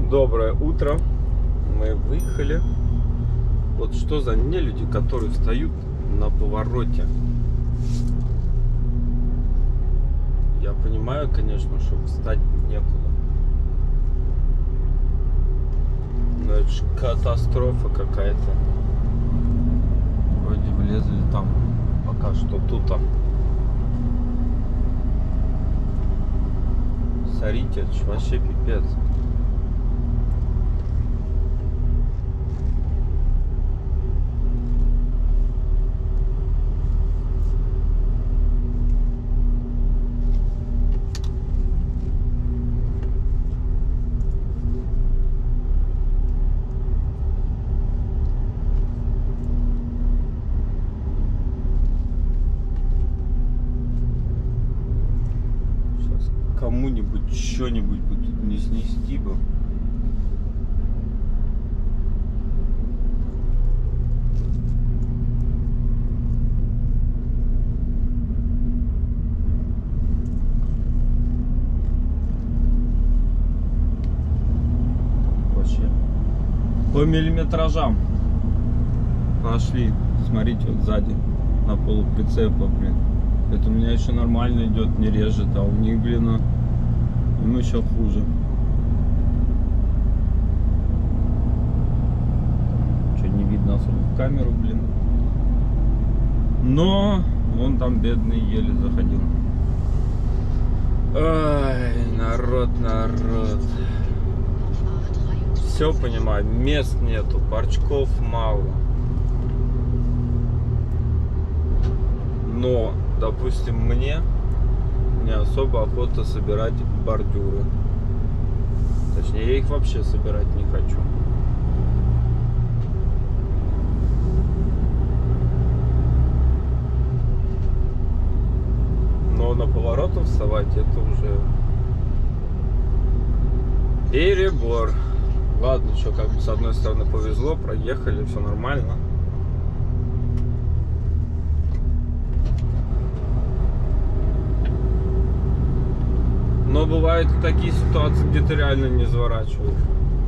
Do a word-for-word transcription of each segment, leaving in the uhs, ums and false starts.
Доброе утро. Мы выехали. Вот что за нелюди, которые встают на повороте. Я понимаю, конечно, что встать некуда. Но это же катастрофа какая-то. Вроде влезли там пока что тут-то. Смотрите, это же вообще пипец. Кому-нибудь что-нибудь бы тут не снести бы. Вообще. По миллиметражам нашли. Смотрите, вот сзади на полуприцепа, блин. Это у меня еще нормально идет, не режет, а у них, блин, им еще хуже. Что, не видно особо в камеру, блин. Но он там бедный еле заходил. Ай, народ, народ. Все понимаю, мест нету, парчков мало. Но, допустим, мне не особо охота собирать бордюры. Точнее, я их вообще собирать не хочу. Но на поворотах вставать это уже перебор. Ладно, что, как бы с одной стороны повезло, проехали, все нормально. Но бывают и такие ситуации, где ты реально не заворачиваешь.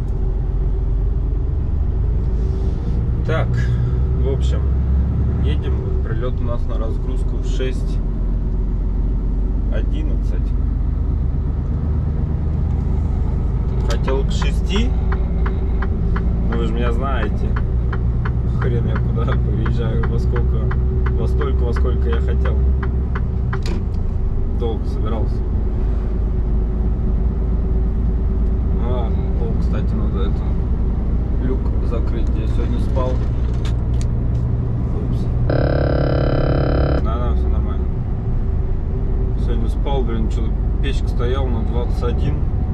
Так, в общем, едем. Прилет у нас на разгрузку в шесть одиннадцать. Хотел к шести. Но вы же меня знаете. Хрен я куда приезжаю, во сколько, во столько, во сколько я хотел. Долго собирался. А, о, кстати, надо это люк закрыть. Я сегодня спал. Упс. Да-да, все нормально. Сегодня спал, блин, что-то печка стояла на двадцать один.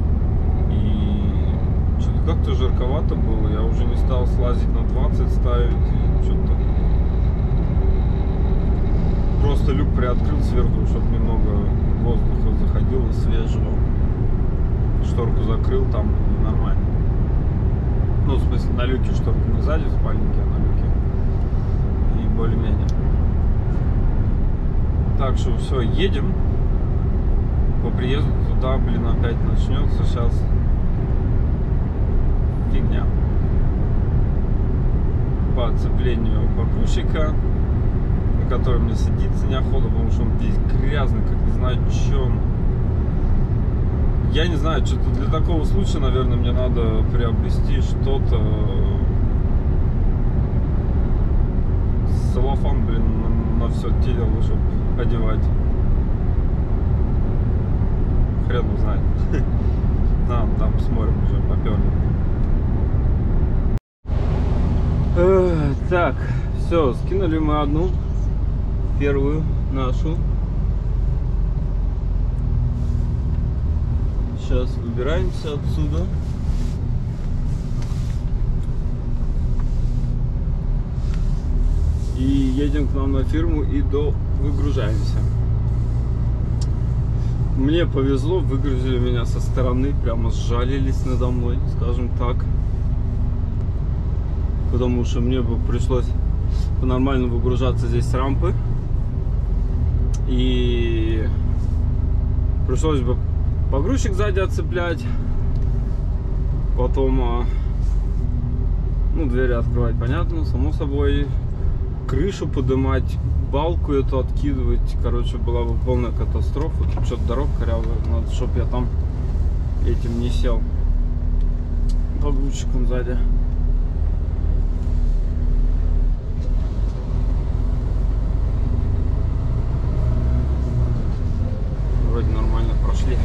И что-то как-то жарковато было. Я уже не стал слазить на двадцать ставить. И что-то просто люк приоткрыл сверху, чтобы немного воздуха заходило свежего. Шторку закрыл, там нормально. Ну, в смысле, на люке шторку не сзади в спальнике, а на люке. И более-менее. Так что все, едем. По приезду туда, блин, опять начнется сейчас фигня. По оцеплению погрузчика, на котором мне садиться неохота, потому что он весь грязный, как не знаю, что он. Я не знаю, что-то для такого случая, наверное, мне надо приобрести что-то. Целлофан, блин, на, на все тело, чтобы одевать. Хрен узнает. Там, там смотрим уже, поперли. Так, все, скинули мы одну, первую нашу. Сейчас выбираемся отсюда. И едем к нам на фирму и до выгружаемся. Мне повезло, выгрузили меня со стороны, прямо сжалились надо мной, скажем так. Потому что мне бы пришлось по-нормальному выгружаться здесь с рампы. И пришлось бы погрузчик сзади отцеплять. Потом, ну, двери открывать, понятно, само собой. Крышу поднимать, балку эту откидывать. Короче, была бы полная катастрофа. Тут что-то дорога корявая. Надо, чтобы я там этим не сел. Погрузчиком сзади. Вроде нормально прошли.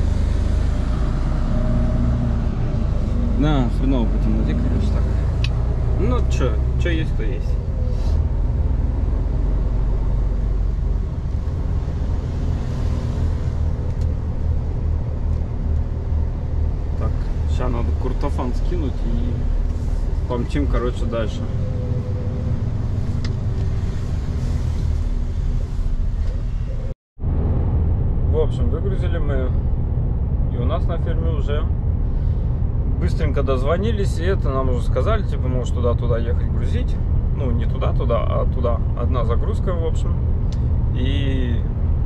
Да, хреново по темноте, конечно, так. Ну, чё, чё есть, то есть. Так, сейчас надо куртофан скинуть и помчим, короче, дальше. В общем, выгрузили мы, и у нас на ферме уже быстренько дозвонились, и это нам уже сказали, типа, можешь туда-туда ехать грузить. Ну, не туда-туда, а туда. Одна загрузка, в общем. И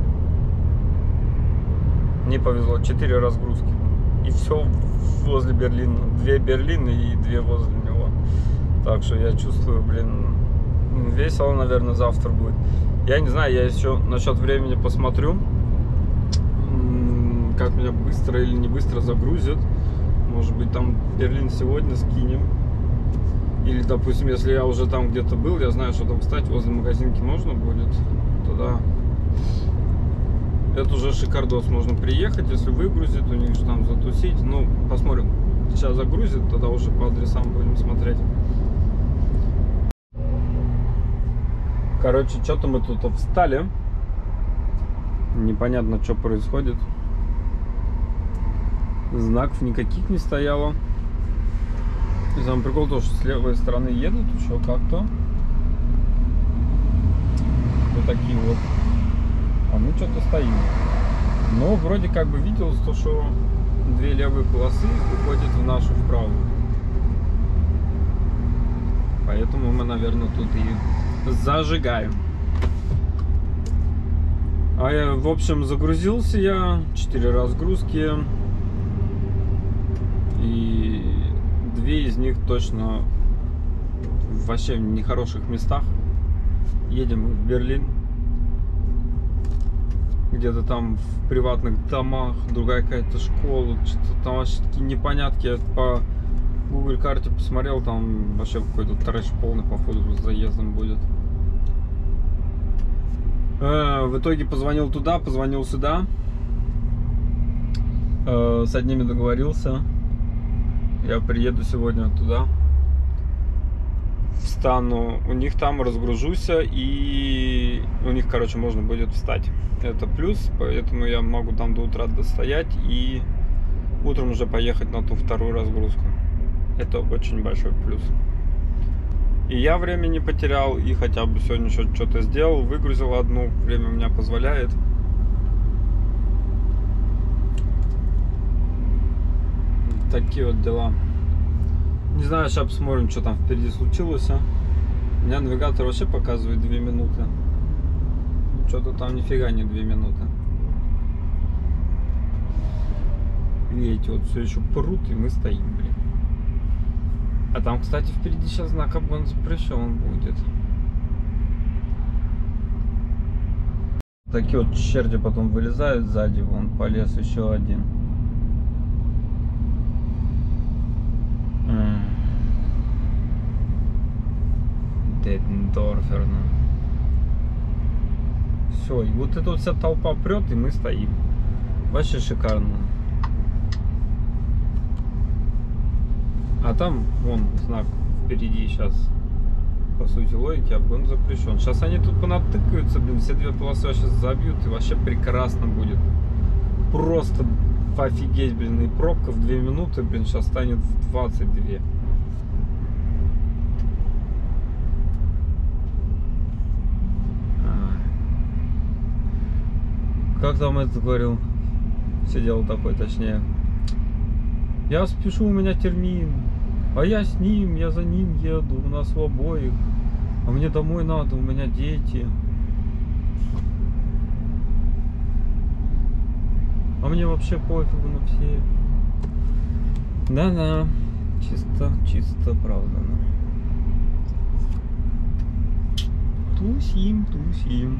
не повезло, четыре разгрузки. И все возле Берлина. Две Берлины и две возле него. Так что я чувствую, блин, весело, наверное, завтра будет. Я не знаю, я еще насчет времени посмотрю, как меня быстро или не быстро загрузят. Может быть, там Берлин сегодня скинем. Или, допустим, если я уже там где-то был, я знаю, что там, кстати, возле магазинки можно будет, тогда это уже шикардос, можно приехать, если выгрузит, у них же там затусить. Ну, посмотрим, сейчас загрузит, тогда уже по адресам будем смотреть. Короче, что-то мы тут встали. Непонятно, что происходит. Знаков никаких не стояло. И сам прикол то, что с левой стороны едут еще как-то. Вот такие вот. А мы что-то стоим. Но вроде как бы виделось то, что две левые полосы уходят в нашу вправо. Поэтому мы, наверное, тут и зажигаем. А я, в общем, загрузился я. Четыре разгрузки. И две из них точно вообще в нехороших местах. Едем в Берлин. Где-то там в приватных домах, другая какая-то школа, что-то там вообще такие непонятки. Я по Google карте посмотрел, там вообще какой-то трэш полный, походу, с заездом будет. Э, в итоге позвонил туда, позвонил сюда. Э, с одними договорился. Я приеду сегодня туда. Встану у них там, разгружусь, и у них, короче, можно будет встать. Это плюс, поэтому я могу там до утра достоять и утром уже поехать на ту вторую разгрузку. Это очень большой плюс. И я время не потерял, и хотя бы сегодня что-то сделал, выгрузил одну, время у меня позволяет. Такие вот дела. Не знаю, сейчас посмотрим, что там впереди случилось. У меня навигатор вообще показывает две минуты. Что-то там нифига не две минуты. Видите, вот все еще прут, и мы стоим, блин. А там, кстати, впереди сейчас знак обгон запрещен будет. Такие вот черти потом вылезают сзади, вон полез еще один. Дедендорфер. Все, и вот эта вот вся толпа прет, и мы стоим. Вообще шикарно. А там, вон, знак впереди сейчас. По сути логики, обгон запрещен. Сейчас они тут понатыкаются, блин, все две полосы вообще забьют, и вообще прекрасно будет. Просто офигеть, блин, и пробка в две минуты, блин, сейчас станет в двадцать две. Как там это говорил? Сидел такой, точнее. Я спешу, у меня термин. А я с ним, я за ним еду. У нас в обоих. А мне домой надо, у меня дети. А мне вообще пофигу на все. Да-да. Чисто, чисто оправдано. Тусим, тусим.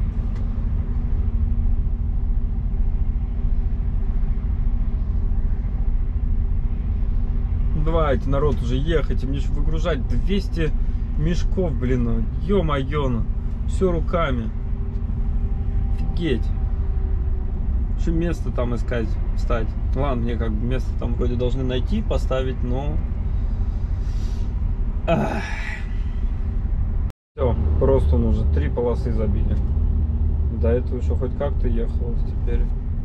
Давайте, народ, уже ехать. И мне еще выгружать двести мешков, блин. Ну, ё-моё, все руками. Офигеть. Еще место там искать, встать. Ладно, мне как бы место там вроде должны найти, поставить, но... Все, просто он уже три полосы забили. До этого еще хоть как-то ехалось, теперь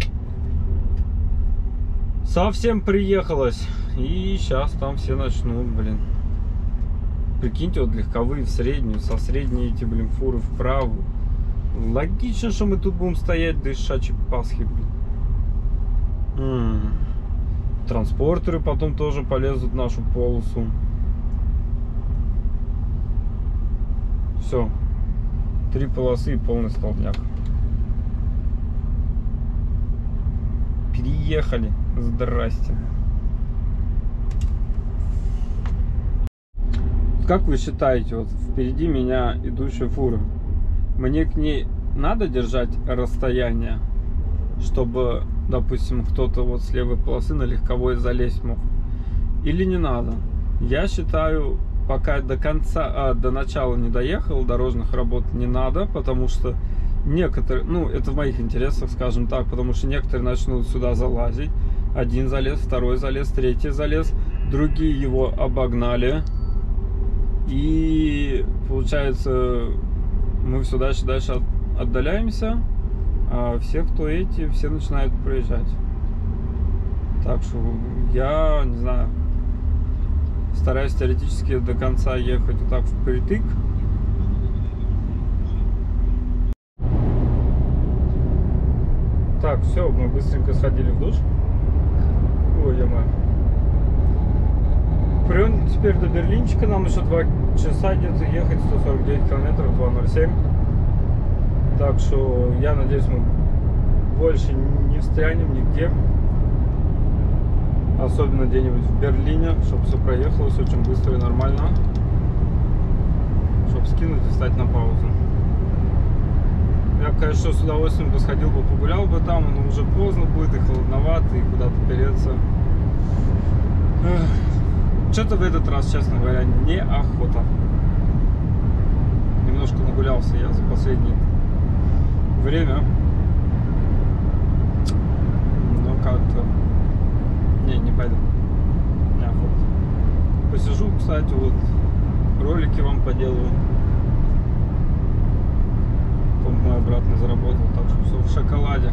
совсем приехалось. И сейчас там все начнут, блин. Прикиньте, вот легковые в среднюю, со средней эти, блин, фуры в правую. Логично, что мы тут будем стоять до ишачьей Пасхи, блин. М-м. Транспортеры потом тоже полезут в нашу полосу. Все. Три полосы и полный столбняк. Переехали. Здрасте. Как вы считаете, вот впереди меня идущая фура, мне к ней надо держать расстояние, чтобы, допустим, кто-то вот с левой полосы на легковой залезть мог? Или не надо? Я считаю, пока до конца, а, до начала не доехал, дорожных работ не надо, потому что некоторые, ну, это в моих интересах, скажем так, потому что некоторые начнут сюда залазить. Один залез, второй залез, третий залез, другие его обогнали. И получается, мы все дальше дальше отдаляемся, а все, кто эти, все начинают проезжать. Так что я не знаю, стараюсь теоретически до конца ехать вот так впритык. Так, все, мы быстренько сходили в душ. Ой, я-моё. Прям теперь до Берлинчика, нам еще два часа где-то ехать, сто сорок девять километров, два ноль семь. Так что я надеюсь, мы больше не встрянем нигде. Особенно где-нибудь в Берлине, чтобы все проехалось очень быстро и нормально. Чтобы скинуть и встать на паузу. Я бы, конечно, с удовольствием бы сходил бы, погулял бы там, но уже поздно будет и холодновато, и куда-то переться. Что-то в этот раз, честно говоря, неохота. Немножко нагулялся я за последнее время. Но как-то... Не, не пойду. Неохота. Посижу, кстати, вот ролики вам поделаю. Мой обратно заработал, так что все в шоколаде.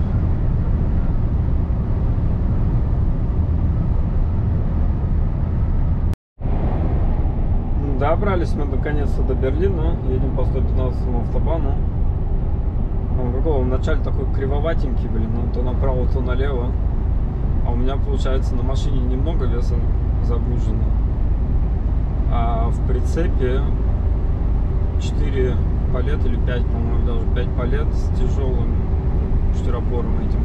Добрались мы наконец-то до Берлина. Едем по сто пятнадцатому автобану. Он какого? Вначале такой кривоватенький, блин, ну, то направо, то налево. А у меня получается на машине немного веса загружено. А в прицепе четыре палет или пять, по-моему, даже пять палет с тяжелым четыропором этим.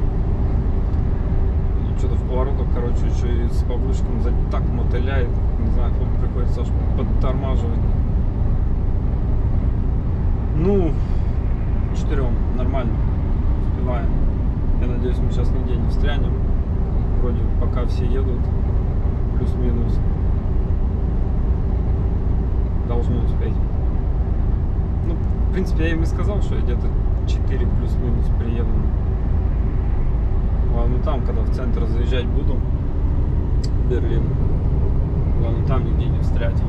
И что-то в поворотах, короче, еще и с погрузчиком так мотыляет. Не знаю, приходится аж подтормаживать. Ну, четырем, нормально, успеваем. Я надеюсь, мы сейчас нигде не встрянем. Вроде пока все едут, плюс-минус. Должны успеть. Ну, в принципе, я им и сказал, что я где-то четыре плюс-минус приеду. Ладно, там, когда в центр заезжать буду, Берлин. Главное, там нигде не встрять.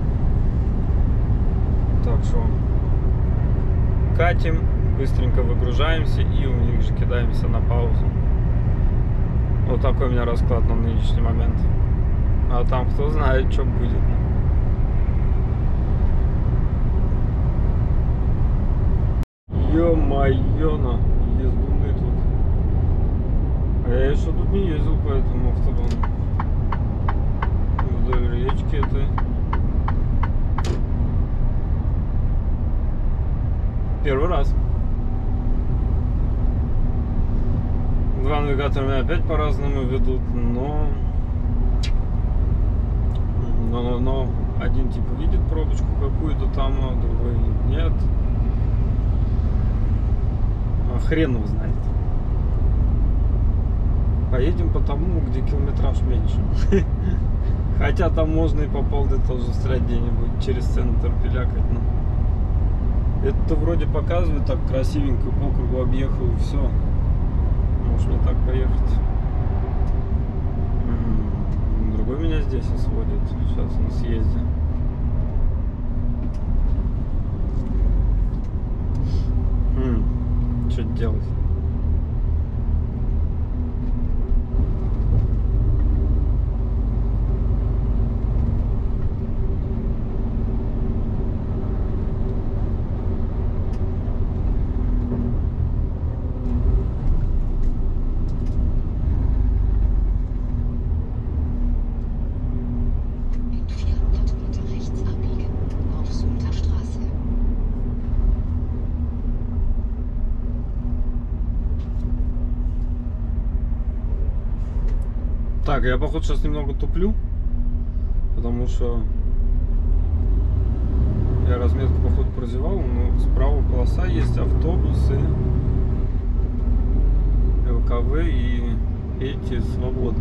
Так что катим, быстренько выгружаемся и у них же кидаемся на паузу. Вот такой у меня расклад на нынешний момент. А там кто знает, что будет. Ё-моё, на ездуны тут. А я еще тут не ездил по этому автобану. Вдоль речки этой. Первый раз. Два навигатора меня опять по-разному ведут, но Но, но, но один типа видит пробочку какую-то там, а другой нет. А хрен его знает. Поедем по тому, где километраж меньше. Хотя там можно и по полдня тоже стрелять где-нибудь через центр пилякать. Но это вроде показывает так красивенько, по кругу объехал и все. Может мне так поехать. Другой меня здесь и сводит. Сейчас на съезде. М-м, что делать? Так, я походу сейчас немного туплю, потому что я разметку походу прозевал, но справа полоса есть, автобусы, ЛКВ и эти свободны.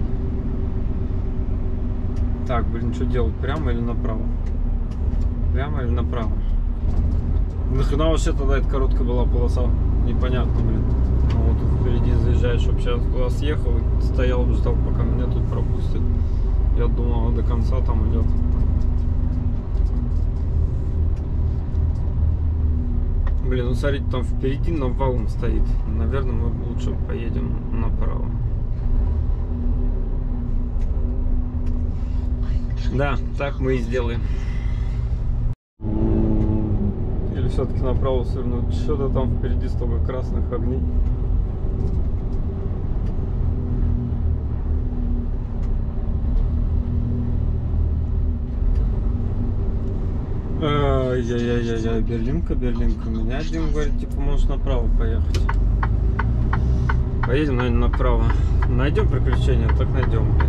Так, блин, что делать, прямо или направо? Прямо или направо? Нахрена вообще тогда эта короткая была полоса? Непонятно, блин. Ну, вот тут впереди заезжаешь, чтобы сейчас туда съехал и стоял, ждал, пока меня тут пропустят. Я думал, до конца там идет. Блин, ну смотрите, там впереди навалом стоит. Наверное, мы лучше поедем направо. Да, так мы и сделаем. Или все-таки направо свернуть? Что-то там впереди столько красных огней. Ай-яй-яй-яй, Берлинка, Берлинка. У меня один говорит, типа, можешь направо поехать. Поедем, наверное, направо. Найдем приключения, так найдем, блин.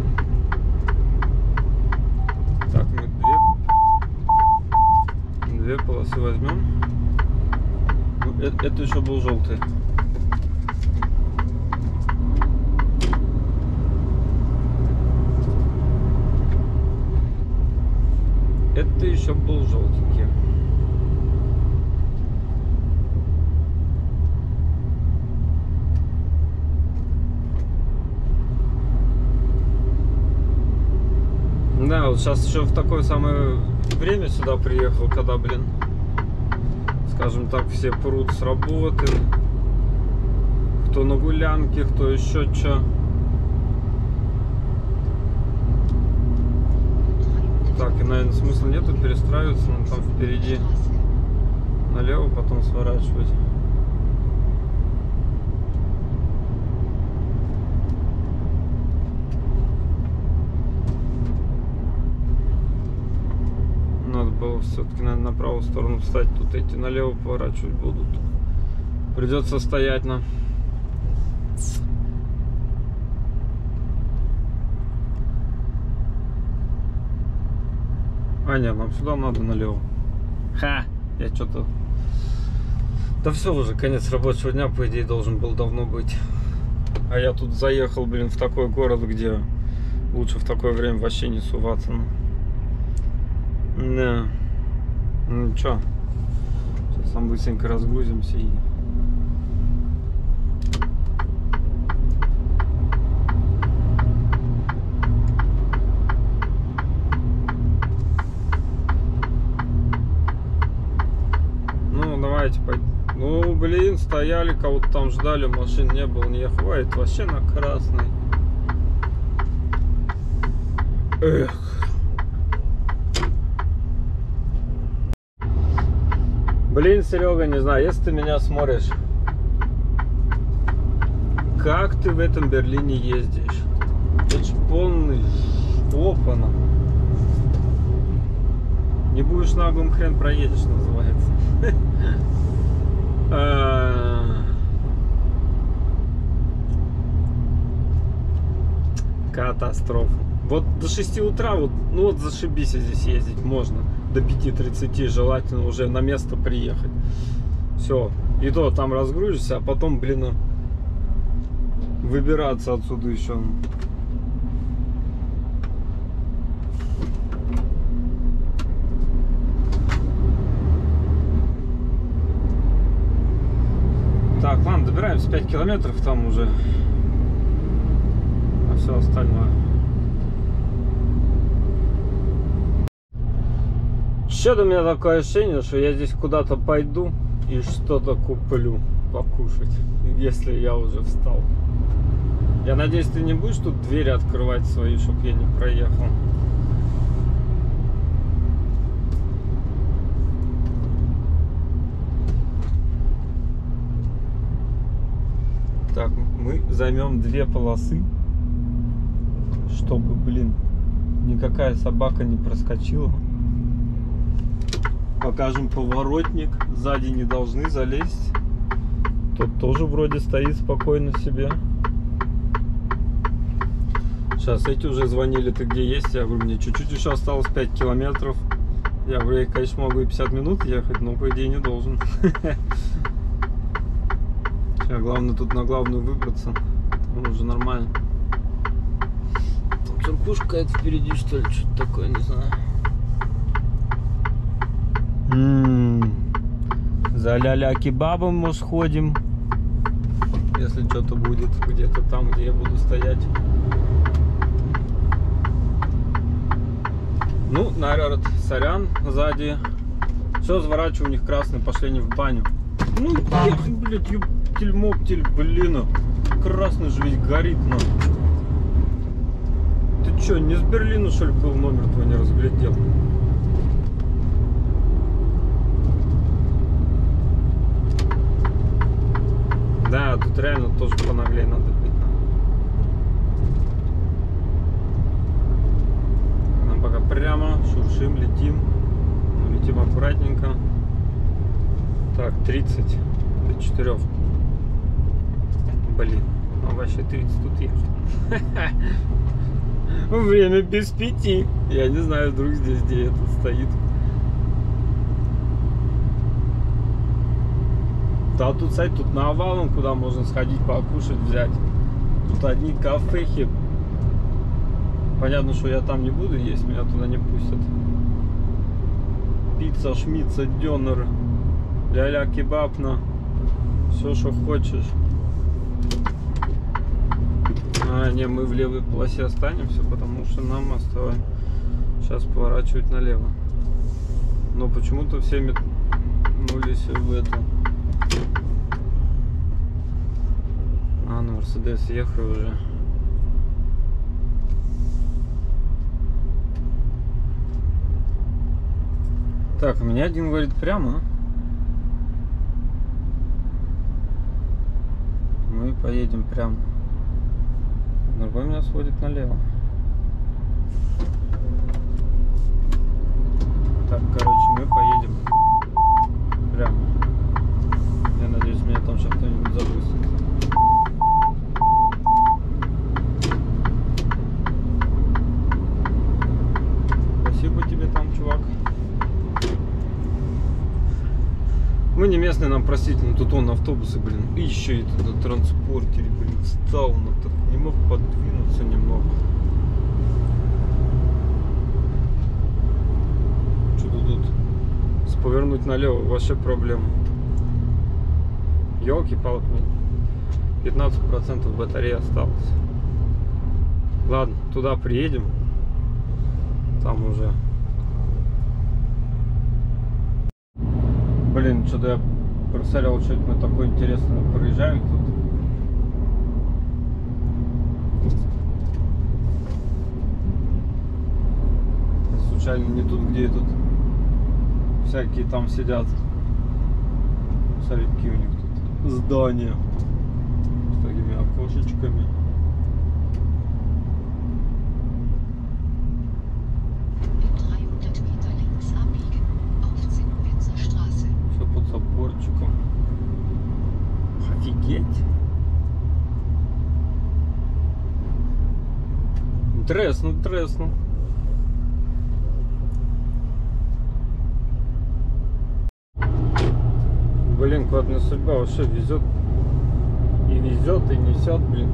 Так, мы две, две полосы возьмем. Ну, это, это еще был желтый. Это еще был желтенький. Да, вот сейчас еще в такое самое время сюда приехал, когда, блин, скажем так, все прут с работы. Кто на гулянке, кто еще что. Так, и, наверное, смысла нету перестраиваться, но там впереди налево, потом сворачивать. Надо было все-таки, наверное, на правую сторону встать. Тут эти налево поворачивать будут. Придется стоять на... А, нет, нам сюда надо налево. Ха! Я что-то... Да все уже, конец рабочего дня, по идее, должен был давно быть. А я тут заехал, блин, в такой город, где лучше в такое время вообще не суваться. Да. Ну что, сейчас там быстренько разгрузимся и... Давайте пойдем. Ну, блин, стояли, кого-то там ждали, машин не было, не ехал. Ой, это вообще на красный. Эх. Блин, Серега, не знаю, если ты меня смотришь, как ты в этом Берлине ездишь? Это ж полный опана. Не будешь наглым, хрен проедешь, называется. Катастрофа. Вот до шести утра, вот, ну вот зашибись здесь ездить можно. До пяти тридцати желательно уже на место приехать. Все. И то там разгрузишься, а потом, блин, выбираться отсюда еще. Так, ладно, добираемся пять километров, там уже, а все остальное. Что-то у меня такое ощущение, что я здесь куда-то пойду и что-то куплю покушать, если я уже встал. Я надеюсь, ты не будешь тут двери открывать свои, чтобы я не проехал. Так, мы займем две полосы, чтобы, блин, никакая собака не проскочила. Покажем поворотник, сзади не должны залезть. Тот тоже вроде стоит спокойно себе. Сейчас эти уже звонили, ты где есть? Я говорю, мне чуть-чуть еще осталось пять километров. Я говорю, я, конечно, могу и пятьдесят минут ехать, но по идее не должен. Главное тут на главную выбраться. Там уже нормально. Там церквушка какая-то впереди, что ли, что-то такое, не знаю. М-м-м. За ля-ля кебабом мы сходим. Если что-то будет где-то там, где я буду стоять. Ну, народ, сорян, сзади. Все, заворачиваю, у них красный, пошли не в баню. Ну, ехать, блядь, ёптель-моптель, блин. Красный же ведь горит, на. Ты чё, не с Берлина, что ли, был, номер твой не разглядел? Да, тут реально тоже понаглее надо быть. Нам пока прямо, шуршим, летим. Летим аккуратненько. Так, тридцать до четырёх. Блин, а вообще тридцать тут ехать. Время без пяти. Я не знаю, вдруг здесь где этот стоит. Да, тут, кстати, тут на Овалом, куда можно сходить, покушать, взять. Тут одни кафехи. Понятно, что я там не буду есть, меня туда не пустят. Пицца, шмица, дёнер, ля-ля кебабна. Все, что хочешь. А, не, мы в левой полосе останемся, потому что нам осталось сейчас поворачивать налево. Но почему-то все метнулись в эту. А, ну Мерседес ехал уже. Так, у меня один говорит прямо. Мы поедем прямо. Другой меня сводит налево. Так, короче, мы поедем прямо. Я надеюсь, меня там сейчас кто-нибудь запустит. Спасибо тебе там, чувак. Мы не местные, нам простительно, тут он автобусы, блин, и еще и тут на транспортере, блин, встал, но так не мог подвинуться немного. Что-то тут с повернуть налево вообще проблема. Ёлки-палки, пятнадцать процентов батареи осталось. Ладно, туда приедем, там уже. Блин, что-то я просмотрел, что это мы такое интересное проезжаем тут. Случайно не тут, где тут всякие там сидят. Смотри, какие у них тут здания с такими окошечками. Заборчиком. Офигеть. Треснул, треснул. Блин, квадная судьба вообще везет. И везет, и несет, блин.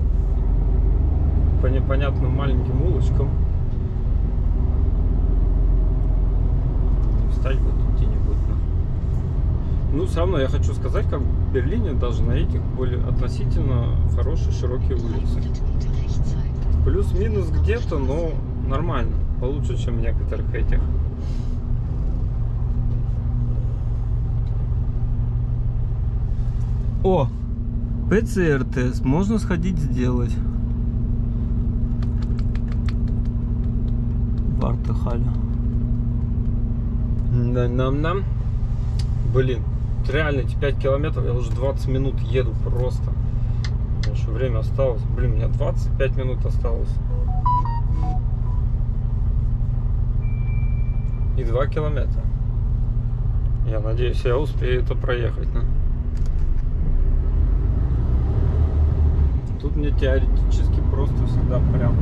По непонятным маленьким улочкам. Встать бы тут где-нибудь. Ну, все равно я хочу сказать, как в Берлине даже на этих более относительно хорошие широкие улицы. Плюс-минус где-то, но нормально. Получше, чем в некоторых этих. О! ПЦР-тест. Можно сходить сделать. Вартахаля. Нам-нам. Блин. Реально эти пять километров. Я уже двадцать минут еду просто. Еще время осталось. Блин, у меня двадцать пять минут осталось. И два километра. Я надеюсь, я успею это проехать. Да? Тут мне теоретически просто всегда прямо.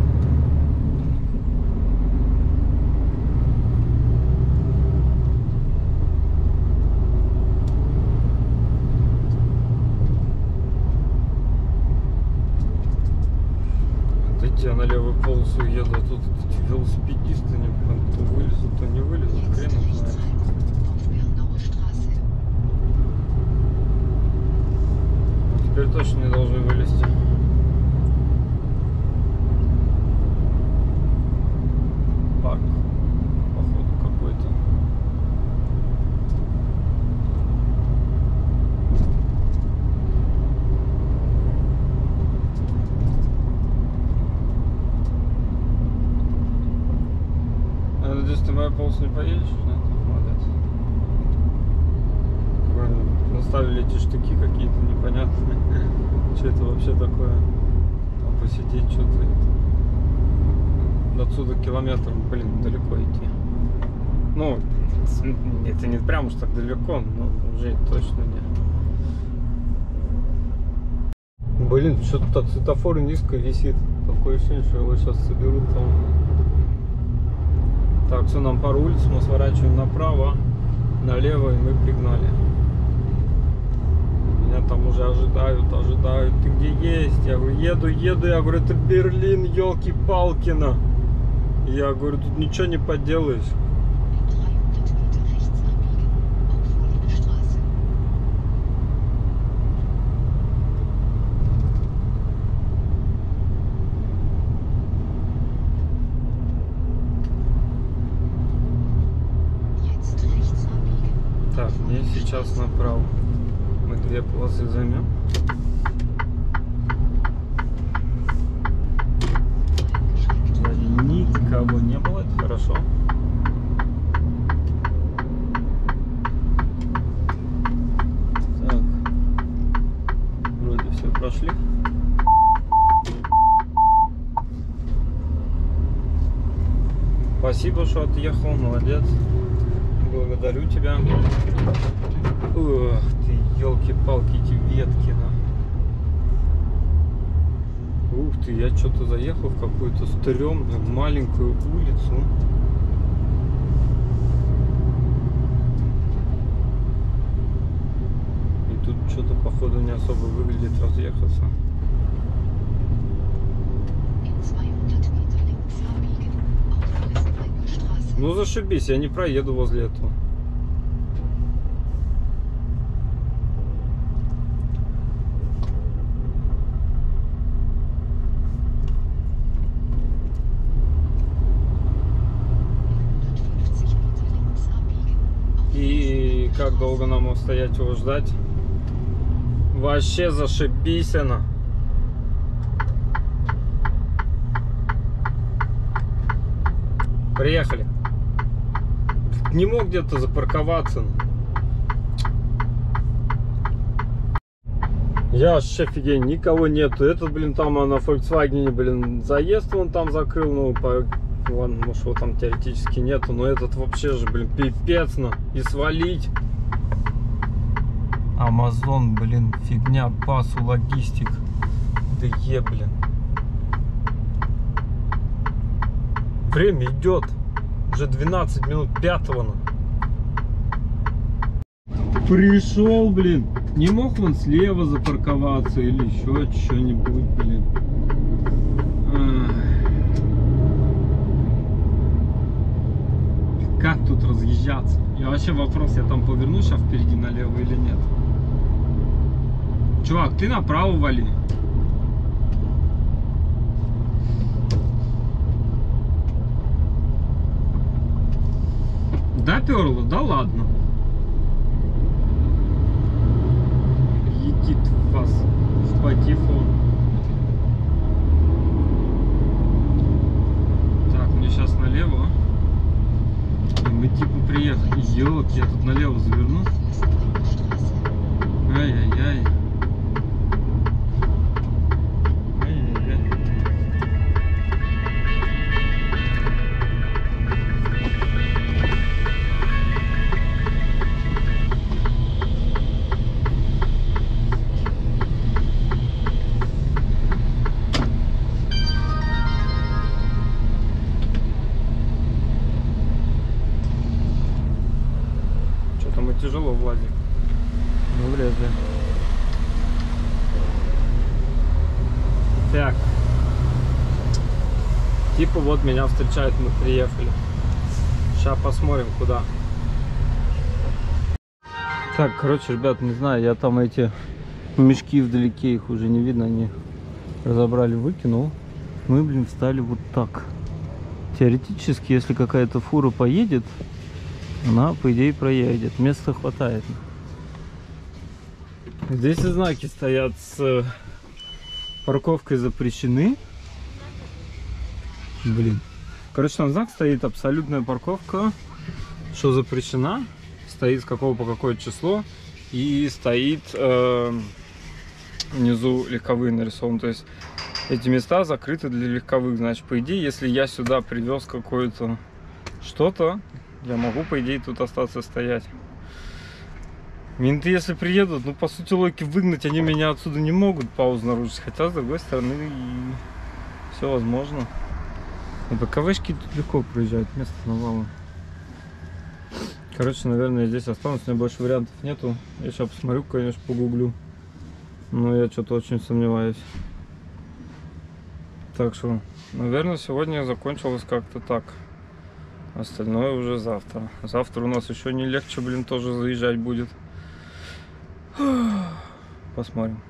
Я на левую полосу еду, а тут эти велосипедисты не, то вылезут, то не вылезут, хрен их знает. Теперь точно не должны вылезти. Парк, походу, какой-то. Надеюсь, ты мою полосу не поедешь? Нет? Молодец. Наставили эти штыки какие-то непонятные. Что это вообще такое? А посидеть что-то. Отсюда километр, блин, далеко идти. Ну, это не прям уж так далеко, но уже точно не. Блин, что-то так светофор низко висит. Такое ощущение, что его сейчас соберут там. Так, все, нам пару улиц, мы сворачиваем направо, налево, и мы пригнали. Меня там уже ожидают, ожидают. Ты где есть? Я говорю, еду, еду. Я говорю, это Берлин, елки-палкина. Я говорю, тут ничего не поделаешь. Так, мне сейчас направо. Мы две полосы займем. Никого не было, это хорошо. Так, вроде все прошли. Спасибо, что отъехал, молодец. Благодарю тебя. Ух ты, елки-палки, эти ветки, да. Ух ты, я что-то заехал в какую-то стрёмную маленькую улицу. И тут что-то походу не особо выглядит разъехаться. Ну зашибись, я не проеду возле этого. И как долго нам стоять его ждать? Вообще зашибись она. Приехали. Не мог где-то запарковаться. Я вообще офигеть, никого нету. Этот, блин, там на Volkswagen, блин, заезд он там закрыл. Ну, по... ладно, может, его там теоретически нету. Но этот вообще же, блин, пипец, ну. И свалить. Amazon, блин, фигня, пасу, логистик. Да е, блин. Время идет. Уже двенадцать минут пятого. Пришел, блин. Не мог он слева запарковаться или еще что-нибудь, блин. Как тут разъезжаться? И вообще вопрос, я там поверну сейчас впереди налево или нет? Чувак, ты направо вали. Да, перло? Да ладно. Едит вас в патефон. Так, мне сейчас налево. И мы типа приехали. Ёлки, я тут налево заверну. Ай-яй-яй. Тяжело влазить. Ну, влезли. Так. Типа вот меня встречают, мы приехали. Сейчас посмотрим куда. Так, короче, ребят, не знаю, я там эти мешки вдалеке, их уже не видно, они разобрали, выкинул. Мы, блин, встали вот так. Теоретически, если какая-то фура поедет, она, по идее, проедет. Места хватает. Здесь и знаки стоят с парковкой запрещены. Блин. Короче, там знак стоит абсолютная парковка, что запрещена. Стоит с какого по какое число. И стоит э, внизу легковые нарисованы. То есть эти места закрыты для легковых. Значит, по идее, если я сюда привез какое-то что-то, я могу, по идее, тут остаться стоять. Менты, если приедут, ну, по сути, логики выгнать они меня отсюда не могут, паузу нарушить. Хотя, с другой стороны, и все возможно. На БКВшки тут легко проезжают, место навало. Короче, наверное, я здесь останусь, у меня больше вариантов нету. Я сейчас посмотрю, конечно, погуглю. Но я что-то очень сомневаюсь. Так что, наверное, сегодня закончилось как-то так. Остальное уже завтра. Завтра у нас еще не легче, блин, тоже заезжать будет. Посмотрим.